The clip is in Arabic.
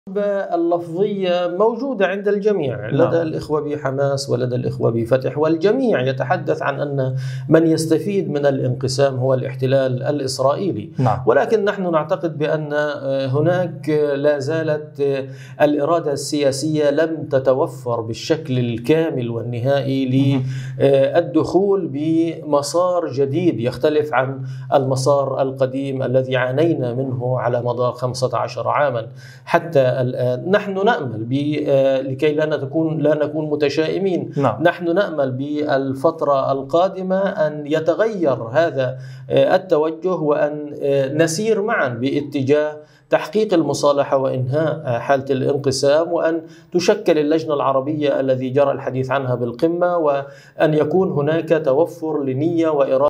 اللفظية موجودة عند الجميع لدى الإخوة بحماس ولدى الإخوة بفتح، والجميع يتحدث عن أن من يستفيد من الانقسام هو الاحتلال الإسرائيلي. ولكن نحن نعتقد بأن هناك لا زالت الإرادة السياسية لم تتوفر بالشكل الكامل والنهائي للدخول بمسار جديد يختلف عن المسار القديم الذي عانينا منه على مدار 15 عاما حتى الآن. نحن نأمل لكي لا نكون متشائمين. نحن نأمل بالفترة القادمة أن يتغير هذا التوجه وأن نسير معا باتجاه تحقيق المصالحة وإنهاء حالة الانقسام، وأن تشكل اللجنة العربية الذي جرى الحديث عنها بالقمة، وأن يكون هناك توفر لنية وإرادة